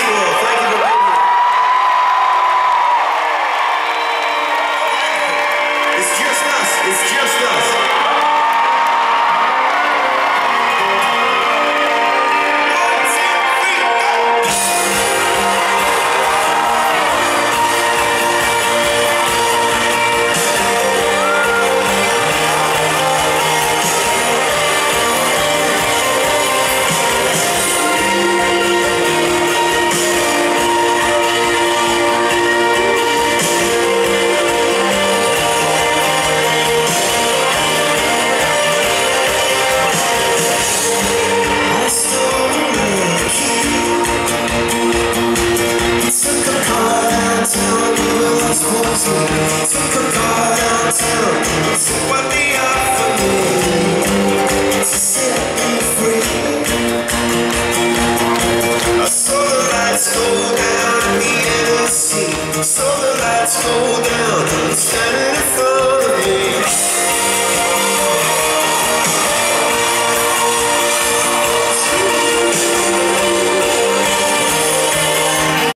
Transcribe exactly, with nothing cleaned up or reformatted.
SeaWorld. Thank you for being here. It's just us. It's just us. Took a car downtown, took what they offered me to set me free. I saw the lights go down at the end of the sea. Saw the lights go down, standing